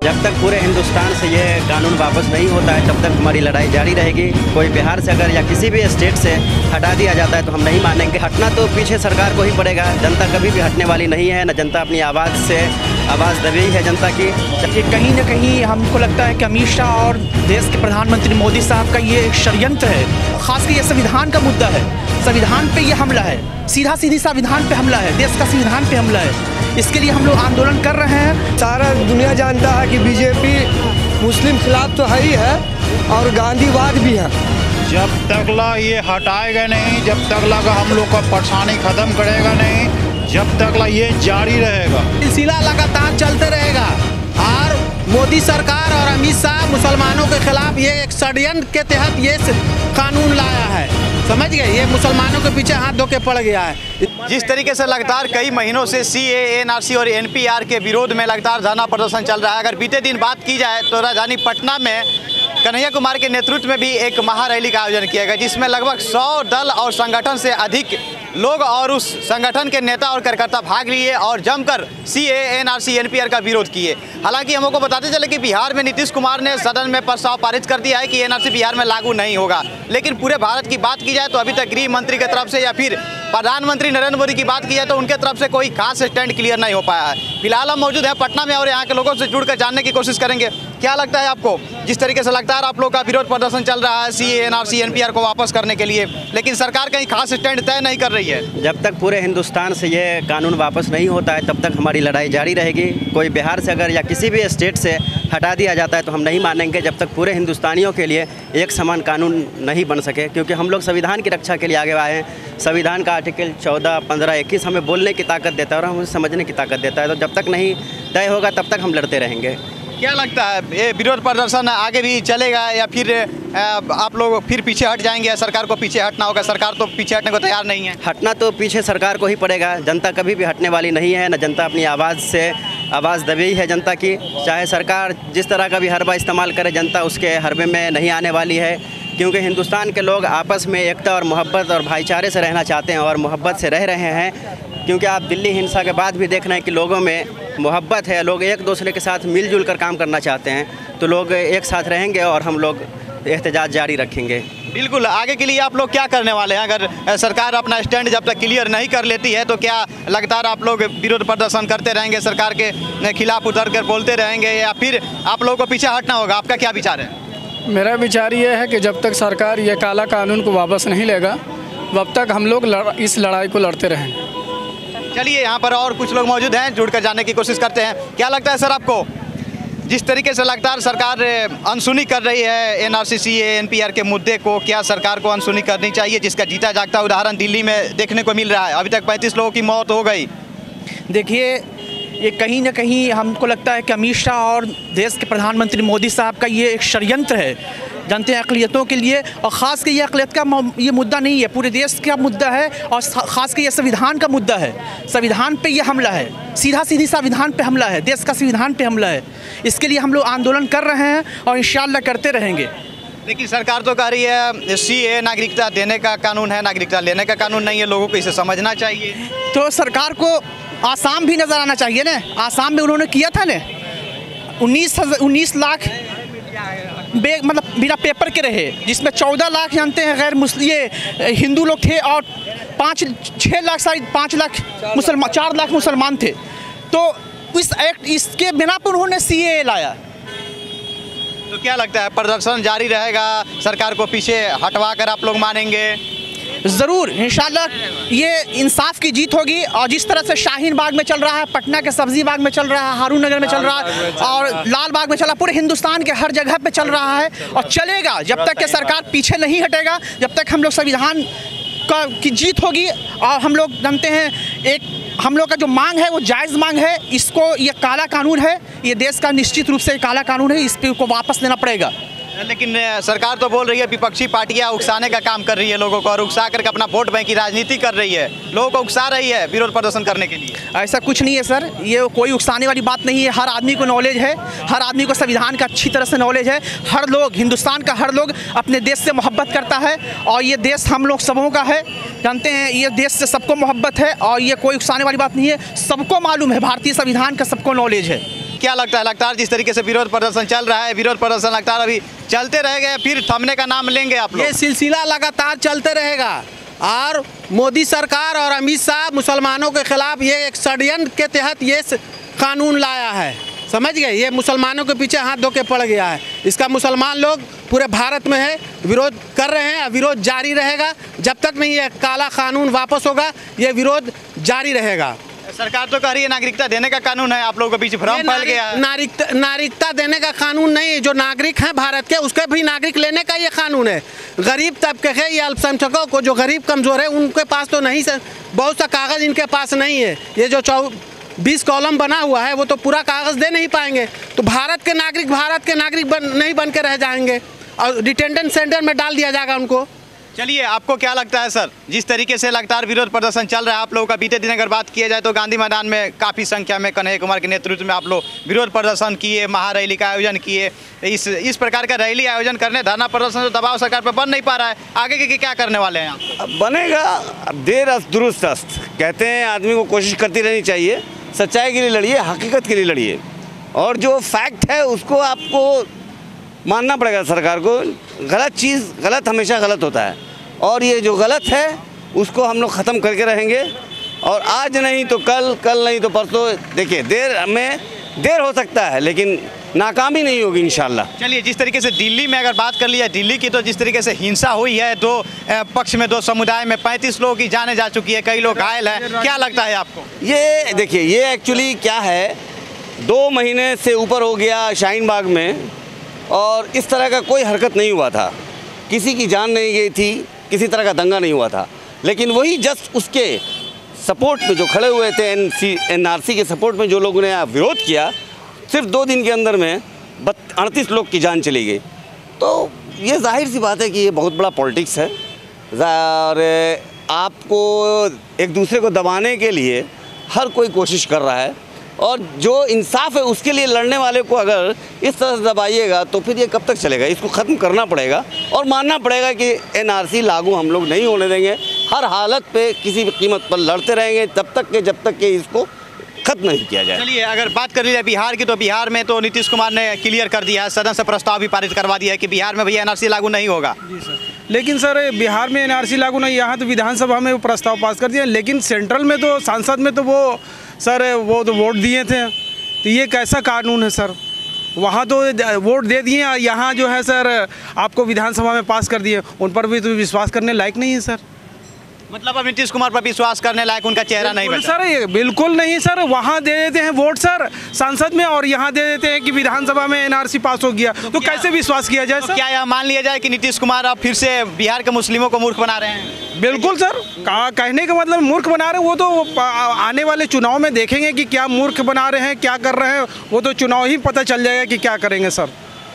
जब तक पूरे हिंदुस्तान से ये कानून वापस नहीं होता है तब तक हमारी लड़ाई जारी रहेगी। कोई बिहार से अगर या किसी भी स्टेट से हटा दिया जाता है तो हम नहीं मानेंगे। हटना तो पीछे सरकार को ही पड़ेगा। जनता कभी भी हटने वाली नहीं है। न जनता अपनी आवाज़ से आवाज़ दबी है जनता की। ये कहीं न कहीं हमको लगता है कि अमित शाह और देश के प्रधानमंत्री मोदी साहब का ये एक षड्यंत्र है। खासकर ये संविधान का मुद्दा है। संविधान पे ये हमला है, सीधा सीधी संविधान पे हमला है, देश का संविधान पे हमला है। इसके लिए हम लोग आंदोलन कर रहे हैं। सारा दुनिया जानता है कि बीजेपी मुस्लिम खिलाफ तो है ही है और गांधीवाद भी है। जब तक ये हटाएगा नहीं, जब तक हम लोग का परेशानी खत्म करेगा नहीं, जब तक ये जारी रहेगा। सिलसिला लगातार चलते रहेगा। और मोदी सरकार और अमित शाह मुसलमानों के खिलाफ ये एक षड्यंत्र के तहत ये कानून लाया है। समझ गए, ये मुसलमानों के पीछे हाथ धो के पड़ गया है। जिस तरीके से लगातार कई महीनों से CAA, NRC और NPR के विरोध में लगातार धरना प्रदर्शन चल रहा है। अगर बीते दिन बात की जाए तो राजधानी पटना में कन्हैया कुमार के नेतृत्व में भी एक महारैली का आयोजन किया गया, जिसमें लगभग 100 दल और संगठन से अधिक लोग और उस संगठन के नेता और कार्यकर्ता भाग लिए और जमकर CAA, NRC, NPR का विरोध किए। हालांकि हमको बताते चले कि बिहार में नीतीश कुमार ने सदन में प्रस्ताव पारित कर दिया है कि NRC बिहार में लागू नहीं होगा। लेकिन पूरे भारत की बात की जाए तो अभी तक गृह मंत्री की तरफ से या फिर प्रधानमंत्री नरेंद्र मोदी की बात की जाए तो उनके तरफ से कोई खास स्टैंड क्लियर नहीं हो पाया है। फिलहाल हम मौजूद हैं पटना में और यहाँ के लोगों से जुड़कर जानने की कोशिश करेंगे। क्या लगता है आपको, जिस तरीके से लगातार आप लोग का विरोध प्रदर्शन चल रहा है CAA, NRC, NPR को वापस करने के लिए, लेकिन सरकार कहीं खास स्टैंड तय नहीं कर रही है? जब तक पूरे हिंदुस्तान से ये कानून वापस नहीं होता है तब तक हमारी लड़ाई जारी रहेगी। कोई बिहार से अगर या किसी भी स्टेट से हटा दिया जाता है तो हम नहीं मानेंगे जब तक पूरे हिंदुस्तानियों के लिए एक समान कानून नहीं बन सके। क्योंकि हम लोग संविधान की रक्षा के लिए आगे आए हैं। संविधान का आर्टिकल 14, 15, 21 हमें बोलने की ताकत देता है और हमें समझने की ताकत देता है। तो जब तक नहीं तय होगा तब तक हम लड़ते रहेंगे। क्या लगता है, ये विरोध प्रदर्शन आगे भी चलेगा या फिर आप लोग फिर पीछे हट जाएंगे या सरकार को पीछे हटना होगा? सरकार तो पीछे हटने को तैयार नहीं है। हटना तो पीछे सरकार को ही पड़ेगा। जनता कभी भी हटने वाली नहीं है। न जनता अपनी आवाज़ से आवाज़ दबी है जनता की। चाहे सरकार जिस तरह का भी हरबा इस्तेमाल करे, जनता उसके हरबे में नहीं आने वाली है। क्योंकि हिंदुस्तान के लोग आपस में एकता और मोहब्बत और भाईचारे से रहना चाहते हैं और मोहब्बत से रह रहे हैं। क्योंकि आप दिल्ली हिंसा के बाद भी देख रहे हैं कि लोगों में मोहब्बत है। लोग एक दूसरे के साथ मिलजुल कर काम करना चाहते हैं। तो लोग एक साथ रहेंगे और हम लोग एहतजाज जारी रखेंगे। बिल्कुल, आगे के लिए आप लोग क्या करने वाले हैं? अगर सरकार अपना स्टैंड जब तक क्लियर नहीं कर लेती है तो क्या लगातार आप लोग विरोध प्रदर्शन करते रहेंगे, सरकार के खिलाफ उतर कर बोलते रहेंगे या फिर आप लोगों को पीछे हटना होगा? आपका क्या विचार है? मेरा विचार ये है कि जब तक सरकार ये काला कानून को वापस नहीं लेगा तब तक हम लोग इस लड़ाई को लड़ते रहेंगे। चलिए, यहाँ पर और कुछ लोग मौजूद हैं, जुड़कर जानने की कोशिश करते हैं। क्या लगता है सर आपको, जिस तरीके से लगातार सरकार अनसुनी कर रही है NRC, CAA, NPR के मुद्दे को, क्या सरकार को अनसुनी करनी चाहिए? जिसका जीता जागता उदाहरण दिल्ली में देखने को मिल रहा है। अभी तक 35 लोगों की मौत हो गई। देखिए, ये कहीं न कहीं हमको लगता है कि अमित शाह और देश के प्रधानमंत्री मोदी साहब का ये एक षड्यंत्र है जनता अक़लियतों के लिए। और ख़ास कर ये अक़लियत का ये मुद्दा नहीं है, पूरे देश का मुद्दा है और ख़ास कर ये संविधान का मुद्दा है। संविधान पे ये हमला है, सीधा सीधी संविधान पे हमला है, देश का संविधान पे हमला है। इसके लिए हम लोग आंदोलन कर रहे हैं और इंशाअल्लाह करते रहेंगे। लेकिन सरकार तो कह रही है CAA नागरिकता देने का कानून है, नागरिकता लेने का कानून नहीं है। लोगों को इसे समझना चाहिए। तो सरकार को आसाम भी नज़र आना चाहिए ना। आसाम में उन्होंने किया था ना, 19 लाख मतलब बिना पेपर के रहे, जिसमें 14 लाख जानते हैं गैर मुस्लिम ये हिंदू लोग थे और 6 लाख शायद 5 लाख मुसलमान, 4 लाख मुसलमान थे। तो इस एक्ट इसके बिना पर उन्होंने CAA लाया। तो क्या लगता है, प्रदर्शन जारी रहेगा? सरकार को पीछे हटवा कर आप लोग मानेंगे? ज़रूर, इंशाल्लाह ये इंसाफ की जीत होगी। और जिस तरह से शाहीन बाग में चल रहा है, पटना के सब्जी बाग में चल रहा है, हारून नगर में चल रहा है और लाल बाग में चल रहा है, पूरे हिंदुस्तान के हर जगह पे चल रहा है और चलेगा। जब तक कि सरकार पीछे नहीं हटेगा, जब तक हम लोग संविधान की जीत होगी। और हम लोग जानते हैं एक हम लोग का जो मांग है वो जायज़ मांग है। इसको ये काला कानून है, ये देश का निश्चित रूप से काला कानून है, इस पे को वापस लेना पड़ेगा। लेकिन सरकार तो बोल रही है विपक्षी पार्टियां उकसाने का काम कर रही है लोगों को और उकसा करके अपना वोट बैंक की राजनीति कर रही है, लोगों को उकसा रही है विरोध प्रदर्शन करने के लिए। ऐसा कुछ नहीं है सर, ये कोई उकसाने वाली बात नहीं है। हर आदमी को नॉलेज है, हर आदमी को संविधान का अच्छी तरह से नॉलेज है। हर लोग, हिंदुस्तान का हर लोग अपने देश से मोहब्बत करता है और ये देश हम लोग सबों का है। जानते हैं ये देश से सबको मोहब्बत है और ये कोई उकसाने वाली बात नहीं है। सबको मालूम है, भारतीय संविधान का सबको नॉलेज है। क्या लगता है, लगातार जिस तरीके से विरोध प्रदर्शन चल रहा है, विरोध प्रदर्शन लगातार अभी चलते रहेंगे, फिर थमने का नाम लेंगे आप लोग? ये सिलसिला लगातार चलते रहेगा और मोदी सरकार और अमित शाह मुसलमानों के खिलाफ ये एक षड्यंत्र के तहत ये कानून लाया है, समझ गए। ये मुसलमानों के पीछे हाथ धो के पड़ गया है। इसका मुसलमान लोग पूरे भारत में है, विरोध कर रहे हैं, विरोध जारी रहेगा जब तक नहीं ये काला कानून वापस होगा, ये विरोध जारी रहेगा। सरकार तो कह रही है नागरिकता देने का कानून है, आप लोगों के बीच भ्रम फैल गया है। नागरिकता देने का कानून नहीं, जो नागरिक हैं भारत के उसके भी नागरिक लेने का ये कानून है। गरीब तबके के या अल्पसंख्यकों को, जो गरीब कमजोर है, उनके पास तो नहीं, बहुत सा कागज़ इनके पास नहीं है। ये जो 20 कॉलम बना हुआ है वो तो पूरा कागज़ दे नहीं पाएंगे, तो भारत के नागरिक नहीं बन के रह जाएंगे और डिटेंशन सेंटर में डाल दिया जाएगा उनको। चलिए, आपको क्या लगता है सर, जिस तरीके से लगातार विरोध प्रदर्शन चल रहा है आप लोगों का, बीते दिन अगर बात किया जाए तो गांधी मैदान में काफ़ी संख्या में कन्हैया कुमार के नेतृत्व में आप लोग विरोध प्रदर्शन किए, महारैली का आयोजन किए। इस प्रकार का रैली आयोजन करने, धरना प्रदर्शन, तो दबाव सरकार पर बन नहीं पा रहा है, आगे के क्या करने वाले हैं आप? बनेगा, देर अस्त दुरुस्त अस्त कहते हैं, आदमी को कोशिश करती रहनी चाहिए। सच्चाई के लिए लड़िए, हकीकत के लिए लड़िए, और जो फैक्ट है उसको आपको मानना पड़ेगा। सरकार को गलत चीज़, गलत हमेशा गलत होता है, और ये जो गलत है उसको हम लोग ख़त्म करके रहेंगे। और आज नहीं तो कल, कल नहीं तो परसों, देखिए देर हो सकता है लेकिन नाकामी नहीं होगी इंशाल्लाह। चलिए, जिस तरीके से दिल्ली में अगर बात कर लिया, दिल्ली की तो जिस तरीके से हिंसा हुई है, दो पक्ष में, दो समुदाय में 35 लोगों की जाने जा चुकी है, कई लोग घायल हैं, क्या लगता है आपको? ये देखिए, ये एक्चुअली क्या है, 2 महीने से ऊपर हो गया शाहीन बाग में और इस तरह का कोई हरकत नहीं हुआ था, किसी की जान नहीं गई थी, किसी तरह का दंगा नहीं हुआ था। लेकिन वही जस्ट उसके सपोर्ट में जो खड़े हुए थे, NRC के सपोर्ट में जो लोगों ने विरोध किया, सिर्फ 2 दिन के अंदर में 38 लोग की जान चली गई। तो ये जाहिर सी बात है कि ये बहुत बड़ा पॉलिटिक्स है, और आपको एक दूसरे को दबाने के लिए हर कोई कोशिश कर रहा है, और जो इंसाफ है उसके लिए लड़ने वाले को अगर इस तरह से दबाइएगा तो फिर ये कब तक चलेगा। इसको ख़त्म करना पड़ेगा और मानना पड़ेगा कि NRC लागू हम लोग नहीं होने देंगे, हर हालत पे किसी भी कीमत पर लड़ते रहेंगे जब तक कि इसको खत्म नहीं किया जाए। चलिए, अगर बात कर लीजिए बिहार की, तो बिहार में तो नीतीश कुमार ने क्लियर कर दिया है, सदन से प्रस्ताव भी पारित करवा दिया है कि बिहार में भैया NRC लागू नहीं होगा। जी सर, लेकिन सर बिहार में NRC लागू नहीं, यहाँ तो विधानसभा में वो प्रस्ताव पास कर दिया, लेकिन सेंट्रल में तो सांसद में तो वो सर वो तो वोट दिए थे, तो ये कैसा कानून है सर? वहाँ तो वोट दे दिए, यहाँ जो है सर आपको विधानसभा में पास कर दिए, उन पर भी तो विश्वास करने लायक नहीं है सर। मतलब अब नीतीश कुमार पर विश्वास करने लायक उनका चेहरा नहीं बचा सर, ये बिल्कुल नहीं सर। वहाँ दे देते हैं वोट सर सांसद में, और यहाँ दे देते हैं कि विधानसभा में NRC पास हो गया, तो कैसे विश्वास किया जाए सर? क्या यह मान लिया जाए कि नीतीश कुमार अब फिर से बिहार के मुस्लिमों को मूर्ख बना रहे हैं? बिल्कुल सर, कहने का मतलब मूर्ख बना रहे हैं, वो तो आने वाले चुनाव में देखेंगे कि क्या मूर्ख बना रहे हैं, क्या कर रहे हैं, वो तो चुनाव ही पता चल जाएगा कि क्या करेंगे सर।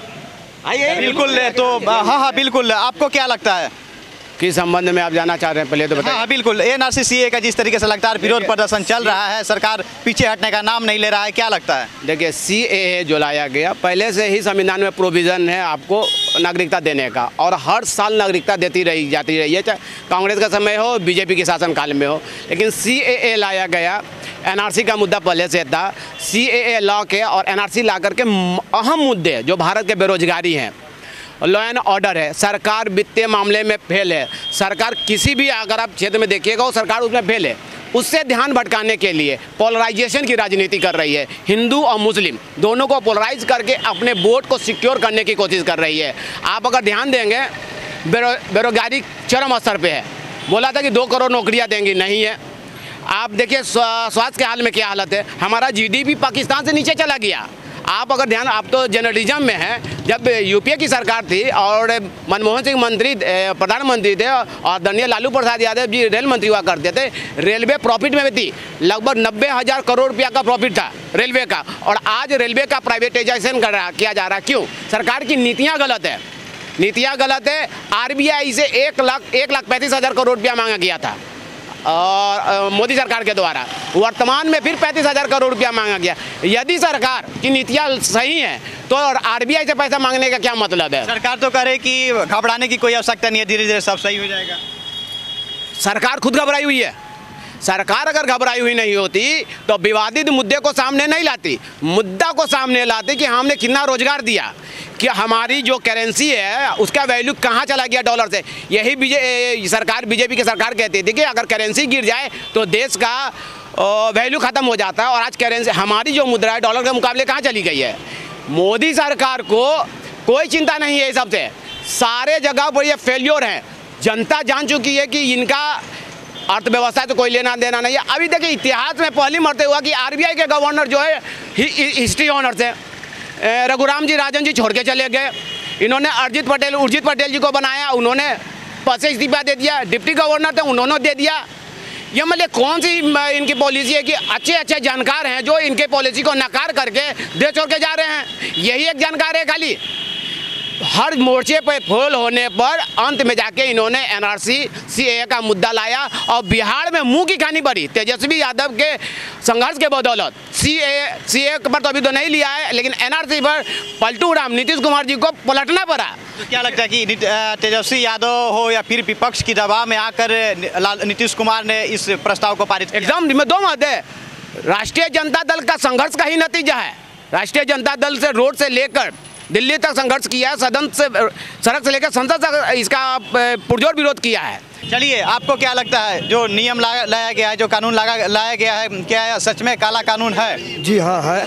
बिल्कुल, तो हाँ बिल्कुल, आपको क्या लगता है किस संबंध में आप जानना चाह रहे हैं, पहले तो बताइए। हाँ बिल्कुल, NRC CAA का जिस तरीके से लगातार विरोध प्रदर्शन चल रहा है, सरकार पीछे हटने का नाम नहीं ले रहा है, क्या लगता है? देखिए, CAA जो लाया गया, पहले से ही संविधान में प्रोविज़न है आपको नागरिकता देने का, और हर साल नागरिकता जाती रही है, चाहे कांग्रेस का समय हो, BJP के शासनकाल में हो। लेकिन CAA लाया गया, NRC का मुद्दा पहले से था। CAA लॉ के और NRC ला करके अहम मुद्दे जो भारत के बेरोजगारी हैं, लॉ एंड ऑर्डर है, सरकार वित्तीय मामले में फेल है, सरकार किसी भी अगर आप क्षेत्र में देखिएगा वो सरकार उसमें फेल है, उससे ध्यान भटकाने के लिए पोलराइजेशन की राजनीति कर रही है, हिंदू और मुस्लिम दोनों को पोलराइज करके अपने वोट को सिक्योर करने की कोशिश कर रही है। आप अगर ध्यान देंगे, बेरोजगारी चरम स्तर पे है, बोला था कि 2 करोड़ नौकरियाँ देंगी, नहीं है। आप देखिए स्वास्थ्य के हाल में क्या हालत है, हमारा GDP पाकिस्तान से नीचे चला गया। आप अगर ध्यान, आप तो जर्नलिज्म में हैं, जब UPA की सरकार थी और मनमोहन सिंह प्रधानमंत्री थे और दंडिया लालू प्रसाद यादव जी रेल मंत्री हुआ करते थे, रेलवे प्रॉफिट में थी, लगभग 90,000 करोड़ रुपया का प्रॉफिट था रेलवे का, और आज रेलवे का प्राइवेटाइजेशन किया जा रहा है। क्यों? सरकार की नीतियाँ गलत है, नीतियाँ गलत है। RBI से 1,35,000 करोड़ रुपया मांगा गया था और मोदी सरकार के द्वारा, वर्तमान में फिर 35,000 करोड़ रुपया मांगा गया। यदि सरकार की नीतियाँ सही हैं तो RBI से पैसा मांगने का क्या मतलब है? सरकार तो कह रही कि घबराने की कोई आवश्यकता नहीं है, धीरे धीरे सब सही हो जाएगा। सरकार खुद घबराई हुई है। सरकार अगर घबराई हुई नहीं होती तो विवादित मुद्दे को सामने नहीं लाती, मुद्दा को सामने लाती कि हमने कितना रोजगार दिया, कि हमारी जो करेंसी है उसका वैल्यू कहाँ चला गया डॉलर से। यही बीजेपी की सरकार कहती थी कि अगर करेंसी गिर जाए तो देश का वैल्यू ख़त्म हो जाता है, और आज करेंसी हमारी जो मुद्रा है डॉलर के मुकाबले कहाँ चली गई है। मोदी सरकार को कोई चिंता नहीं है सबसे, सारे जगह पर ये फेल्योर हैं। जनता जान चुकी है कि इनका अर्थव्यवस्था तो कोई लेना देना नहीं है। अभी देखिए इतिहास में पहली मरते हुआ कि आरबीआई के गवर्नर जो है हिस्ट्री ऑनर थे, रघुराम जी राजन जी छोड़ के चले गए। इन्होंने उर्जित पटेल जी को बनाया, उन्होंने पद से इस्तीफा दे दिया। डिप्टी गवर्नर थे, उन्होंने दे दिया। ये मतलब कौन सी इनकी पॉलिसी है कि अच्छे जानकार हैं जो इनके पॉलिसी को नकार करके देश छोड़ के जा रहे हैं। यही एक जानकार है खाली। हर मोर्चे पर फेल होने पर अंत में जाके इन्होंने एनआरसी सीएए का मुद्दा लाया और बिहार में मुंह की खानी पड़ी। तेजस्वी यादव के संघर्ष के बदौलत सीएए पर तो अभी तो नहीं लिया है, लेकिन एनआरसी पर पलटू राम नीतीश कुमार जी को पलटना पड़ा। तो क्या लगता है कि तेजस्वी यादव हो या फिर विपक्ष की दबाव में आकर नीतीश कुमार ने इस प्रस्ताव को पारित किया? एकदम दो मत है। राष्ट्रीय जनता दल का संघर्ष का ही नतीजा है। राष्ट्रीय जनता दल से रोड से लेकर दिल्ली तक संघर्ष किया है, सदन से सड़क से लेकर संसद तक इसका पुरजोर विरोध किया है। चलिए, आपको क्या लगता है जो नियम लाया गया है, जो कानून लाया गया है, क्या सच में काला कानून है? जी हाँ है,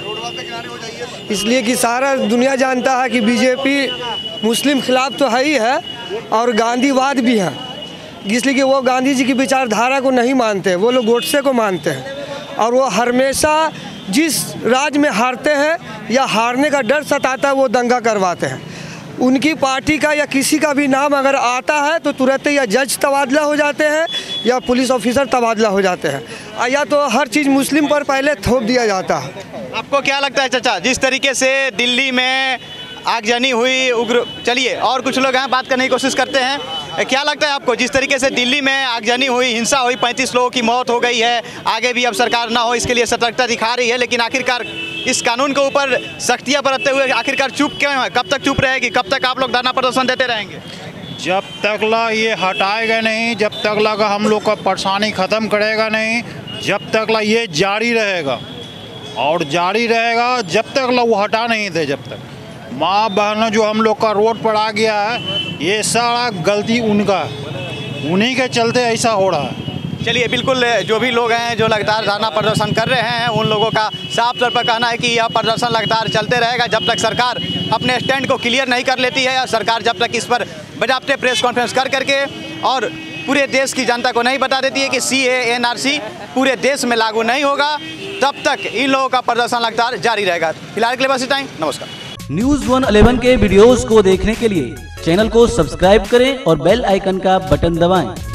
इसलिए कि सारा दुनिया जानता है कि बीजेपी मुस्लिम खिलाफ तो है ही है और गांधीवाद भी है, इसलिए कि वो गांधी जी की विचारधारा को नहीं मानते, वो लोग गोडसे को मानते हैं। और वो हमेशा जिस राज्य में हारते हैं या हारने का डर सताता है वो दंगा करवाते हैं। उनकी पार्टी का या किसी का भी नाम अगर आता है तो तुरंत या जज तबादला हो जाते हैं या पुलिस ऑफिसर तबादला हो जाते हैं, या तो हर चीज़ मुस्लिम पर पहले थोप दिया जाता है। आपको क्या लगता है चाचा, जिस तरीके से दिल्ली में आगजनी हुई उग्र, चलिए और कुछ लोग यहाँ बात करने की कोशिश करते हैं, क्या लगता है आपको जिस तरीके से दिल्ली में आगजनी हुई, हिंसा हुई, 35 लोगों की मौत हो गई है, आगे भी अब सरकार ना हो इसके लिए सतर्कता दिखा रही है, लेकिन आखिरकार इस कानून के ऊपर सख्तियाँ बरतते हुए आखिरकार चुप क्यों है? कब तक चुप रहेगी? कब तक आप लोग धरना प्रदर्शन देते रहेंगे? जब तक ला ये हटाएगा नहीं, जब तक ला हम लोग का परेशानी ख़त्म करेगा नहीं, जब तक ला ये जारी रहेगा और जारी रहेगा जब तक ला वो हटा नहीं थे। जब तक माँ बहनों जो हम लोग का रोड पर आ गया है, ये सारा गलती उनका, उन्हीं के चलते ऐसा हो रहा है। चलिए, बिल्कुल जो भी लोग हैं जो लगातार धरना प्रदर्शन कर रहे हैं, उन लोगों का साफ तौर पर कहना है कि यह प्रदर्शन लगातार चलते रहेगा जब तक सरकार अपने स्टैंड को क्लियर नहीं कर लेती है, या सरकार जब तक इस पर बजाबते प्रेस कॉन्फ्रेंस करके और पूरे देश की जनता को नहीं बता देती है कि सीएए एनआरसी पूरे देश में लागू नहीं होगा, तब तक इन लोगों का प्रदर्शन लगातार जारी रहेगा। फिलहाल के लिए बस इतना ही। नमस्कार। News One 11 के वीडियोस को देखने के लिए चैनल को सब्सक्राइब करें और बेल आइकन का बटन दबाएं।